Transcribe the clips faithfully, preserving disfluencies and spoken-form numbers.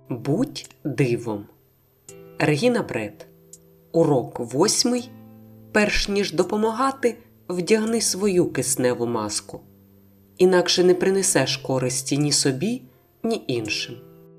Будь дивом. Регіна Брет. Урок восьмий. Перш ніж допомагати, вдягни свою кисневу маску. Інакше не принесеш користі ні собі, ні іншим.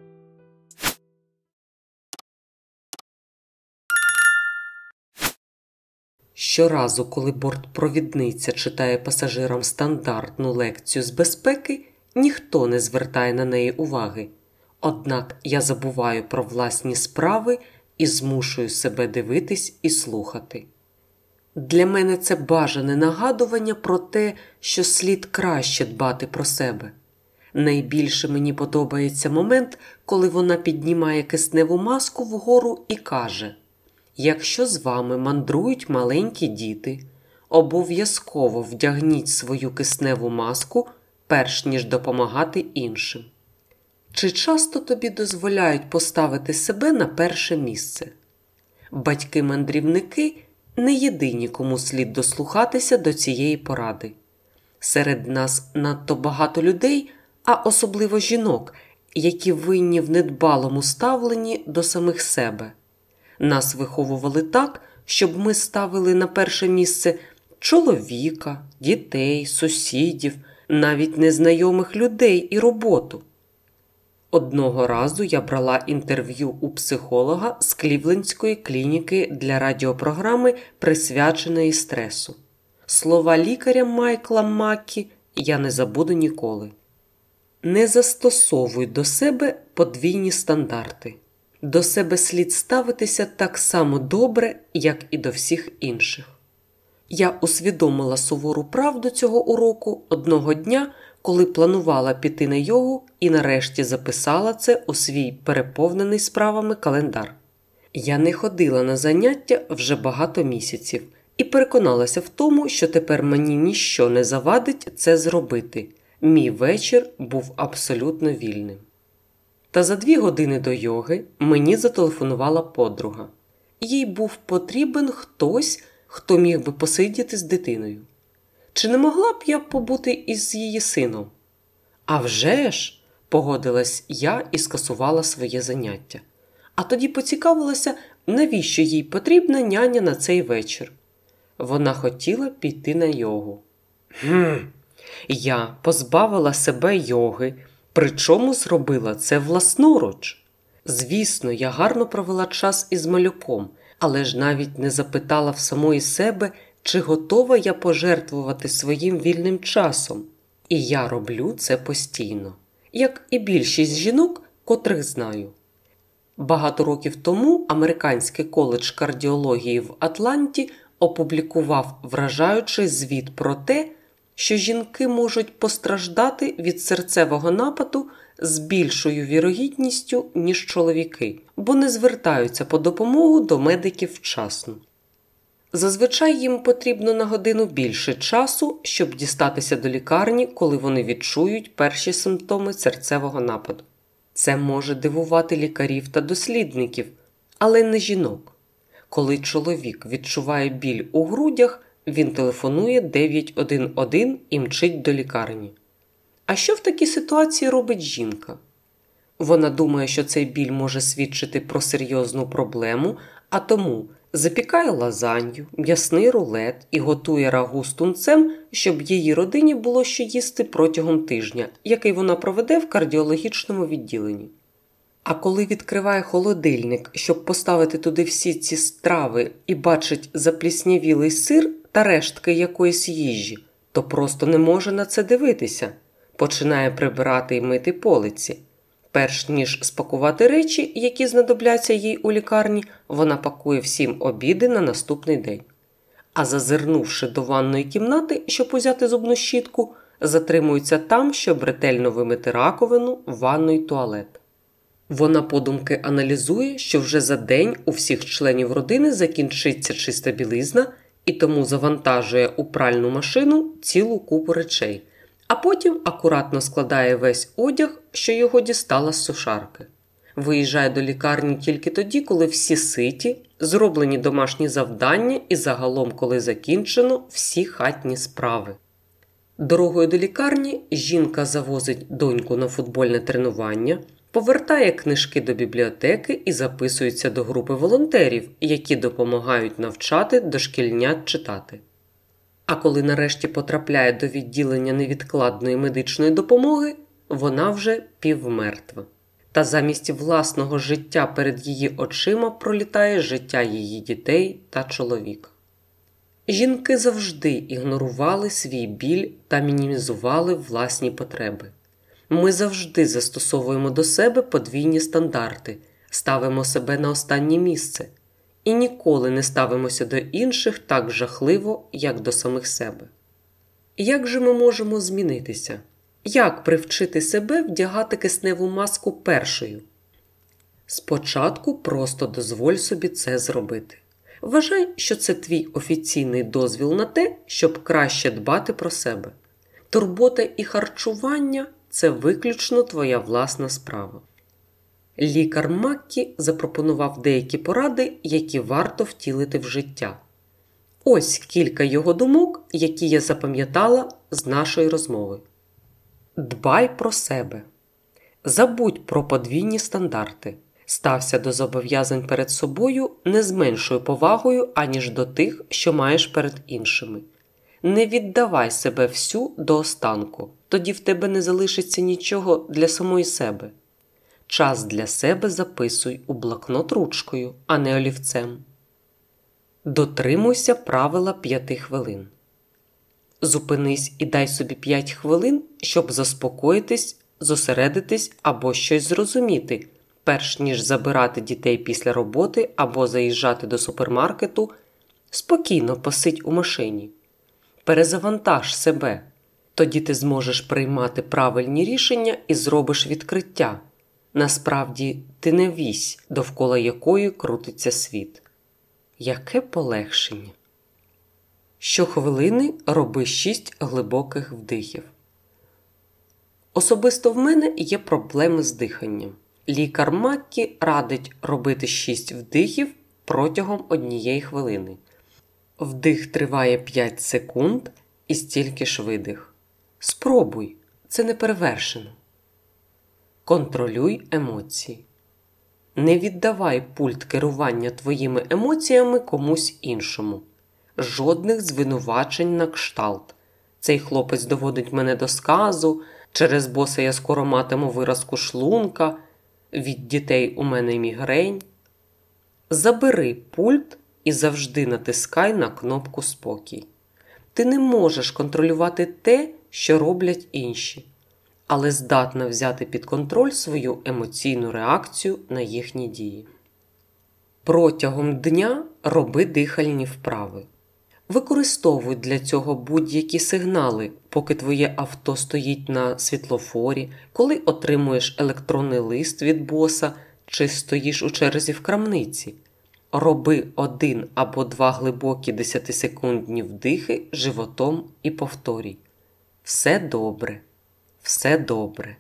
Щоразу, коли бортпровідниця читає пасажирам стандартну лекцію з безпеки, ніхто не звертає на неї уваги. Однак я забуваю про власні справи і змушую себе дивитись і слухати. Для мене це бажане нагадування про те, що слід краще дбати про себе. Найбільше мені подобається момент, коли вона піднімає кисневу маску вгору і каже: «Якщо з вами мандрують маленькі діти, обов'язково вдягніть свою кисневу маску, перш ніж допомагати іншим». Чи часто тобі дозволяють поставити себе на перше місце? Батьки-мандрівники не єдині, кому слід дослухатися до цієї поради. Серед нас надто багато людей, а особливо жінок, які винні в недбалому ставленні до самих себе. Нас виховували так, щоб ми ставили на перше місце чоловіка, дітей, сусідів, навіть незнайомих людей і роботу. Одного разу я брала інтерв'ю у психолога з Клівлендської клініки для радіопрограми, присвяченої стресу. Слова лікаря Майкла Маккі я не забуду ніколи. Не застосовуй до себе подвійні стандарти. До себе слід ставитися так само добре, як і до всіх інших. Я усвідомила сувору правду цього уроку одного дня, коли планувала піти на йогу і нарешті записала це у свій переповнений справами календар. Я не ходила на заняття вже багато місяців і переконалася в тому, що тепер мені ніщо не завадить це зробити. Мій вечір був абсолютно вільним. Та за дві години до йоги мені зателефонувала подруга. Їй був потрібен хтось, хто міг би посидіти з дитиною. Чи не могла б я побути із її сином? «А вже ж!» – погодилась я і скасувала своє заняття. А тоді поцікавилася, навіщо їй потрібна няня на цей вечір. Вона хотіла піти на йогу. Гм! Я позбавила себе йоги, причому зробила це власноруч. Звісно, я гарно провела час із малюком, але ж навіть не запитала в самої себе, чи готова я пожертвувати своїм вільним часом. І я роблю це постійно, як і більшість жінок, котрих знаю. Багато років тому Американський коледж кардіології в Атланті опублікував вражаючий звіт про те, що жінки можуть постраждати від серцевого нападу з більшою вірогідністю, ніж чоловіки, бо не звертаються по допомогу до медиків вчасно. Зазвичай їм потрібно на годину більше часу, щоб дістатися до лікарні, коли вони відчують перші симптоми серцевого нападу. Це може дивувати лікарів та дослідників, але не жінок. Коли чоловік відчуває біль у грудях, він телефонує дев'ять один один і мчить до лікарні. А що в такій ситуації робить жінка? Вона думає, що цей біль може свідчити про серйозну проблему, а тому запікає лазанью, м'ясний рулет і готує рагу з тунцем, щоб її родині було що їсти протягом тижня, який вона проведе в кардіологічному відділенні. А коли відкриває холодильник, щоб поставити туди всі ці страви і бачить запліснявілий сир та рештки якоїсь їжі, то просто не може на це дивитися. Починає прибирати і мити полиці. Перш ніж спакувати речі, які знадобляться їй у лікарні, вона пакує всім обіди на наступний день. А зазирнувши до ванної кімнати, щоб узяти зубну щітку, затримується там, щоб ретельно вимити раковину, ванну й туалет. Вона подумки аналізує, що вже за день у всіх членів родини закінчиться чиста білизна і тому завантажує у пральну машину цілу купу речей, а потім акуратно складає весь одяг, що його дістала з сушарки. Виїжджає до лікарні тільки тоді, коли всі ситі, зроблені домашні завдання і загалом, коли закінчено всі хатні справи. Дорогою до лікарні жінка завозить доньку на футбольне тренування, повертає книжки до бібліотеки і записується до групи волонтерів, які допомагають навчати дошкільнят читати. А коли нарешті потрапляє до відділення невідкладної медичної допомоги, вона вже півмертва. Та замість власного життя перед її очима пролітає життя її дітей та чоловіка. Жінки завжди ігнорували свій біль та мінімізували власні потреби. Ми завжди застосовуємо до себе подвійні стандарти, ставимо себе на останнє місце і ніколи не ставимося до інших так жахливо, як до самих себе. Як же ми можемо змінитися? Як привчити себе вдягати кисневу маску першою? Спочатку просто дозволь собі це зробити. Вважай, що це твій офіційний дозвіл на те, щоб краще дбати про себе. Турбота і харчування – це виключно твоя власна справа. Лікар Маккі запропонував деякі поради, які варто втілити в життя. Ось кілька його думок, які я запам'ятала з нашої розмови. Дбай про себе. Забудь про подвійні стандарти. Стався до зобов'язань перед собою не з меншою повагою, аніж до тих, що маєш перед іншими. Не віддавай себе всю до останку, тоді в тебе не залишиться нічого для самої себе. Час для себе записуй у блокнот ручкою, а не олівцем. Дотримуйся правила п'яти хвилин. Зупинись і дай собі п'ять хвилин, щоб заспокоїтись, зосередитись або щось зрозуміти, перш ніж забирати дітей після роботи або заїжджати до супермаркету, спокійно посидь у машині. Перезавантаж себе. Тоді ти зможеш приймати правильні рішення і зробиш відкриття. Насправді, ти не вісь, довкола якої крутиться світ. Яке полегшення! Щохвилини роби шість глибоких вдихів. Особисто в мене є проблеми з диханням. Лікар Маккі радить робити шість вдихів протягом однієї хвилини. Вдих триває п'ять секунд і стільки ж видих. Спробуй, це не перевершено. Контролюй емоції. Не віддавай пульт керування твоїми емоціями комусь іншому. Жодних звинувачень на кшталт. Цей хлопець доводить мене до сказу, через боса я скоро матиму виразку шлунка, від дітей у мене мігрень. Забери пульт і завжди натискай на кнопку «Спокій». Ти не можеш контролювати те, що роблять інші, але здатна взяти під контроль свою емоційну реакцію на їхні дії. Протягом дня роби дихальні вправи. Використовуй для цього будь-які сигнали, поки твоє авто стоїть на світлофорі, коли отримуєш електронний лист від боса чи стоїш у черзі в крамниці. Роби один або два глибокі десятисекундні вдихи животом і повторюй. Все добре, все добре.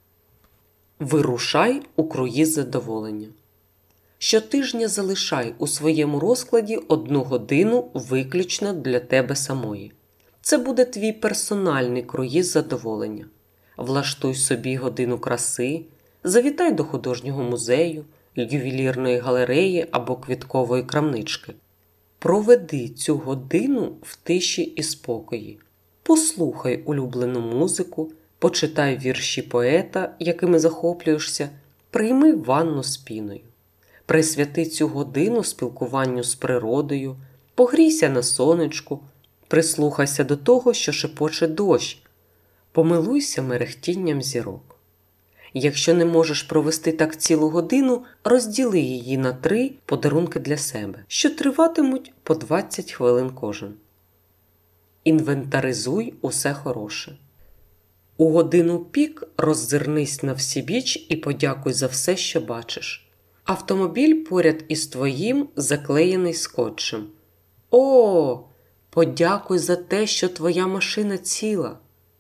Вирушай у круїз задоволення. Щотижня залишай у своєму розкладі одну годину виключно для тебе самої. Це буде твій персональний круїз задоволення. Влаштуй собі годину краси, завітай до художнього музею, ювелірної галереї або квіткової крамнички. Проведи цю годину в тиші і спокої. Послухай улюблену музику, почитай вірші поета, якими захоплюєшся, прийми ванну з піною. Присвяти цю годину спілкуванню з природою, погрійся на сонечку, прислухайся до того, що шепоче дощ, помилуйся мерехтінням зірок. Якщо не можеш провести так цілу годину, розділи її на три подарунки для себе, що триватимуть по двадцять хвилин кожен. Інвентаризуй усе хороше. У годину пік роззирнись навсібіч і подякуй за все, що бачиш. Автомобіль поряд із твоїм заклеєний скотчем. О, подякуй за те, що твоя машина ціла.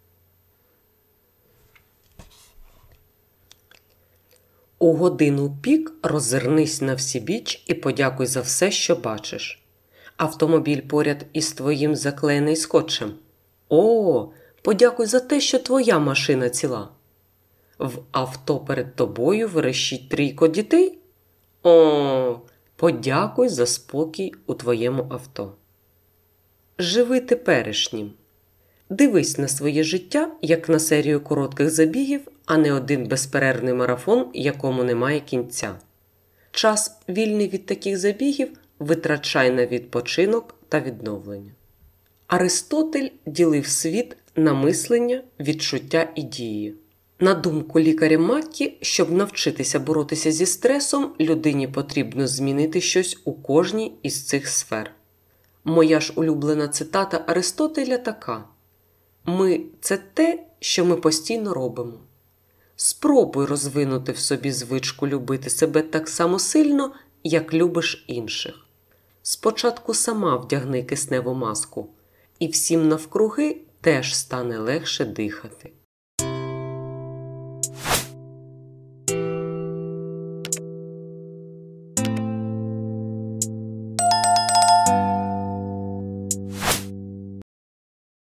У годину пік роззирнись навсібіч і подякуй за все, що бачиш. Автомобіль поряд із твоїм заклеєний скотчем. О, подякуй за те, що твоя машина ціла. В авто перед тобою верещить трійко дітей? О, подякуй за спокій у твоєму авто. Живи теперішнім. Дивись на своє життя, як на серію коротких забігів, а не один безперервний марафон, якому немає кінця. Час, вільний від таких забігів, витрачай на відпочинок та відновлення. Аристотель ділив світ на мислення, відчуття і дії. На думку лікаря Маккі, щоб навчитися боротися зі стресом, людині потрібно змінити щось у кожній із цих сфер. Моя ж улюблена цитата Аристотеля така: «Ми – це те, що ми постійно робимо». Спробуй розвинути в собі звичку любити себе так само сильно, як любиш інших. Спочатку сама вдягни кисневу маску, і всім навкруги теж стане легше дихати.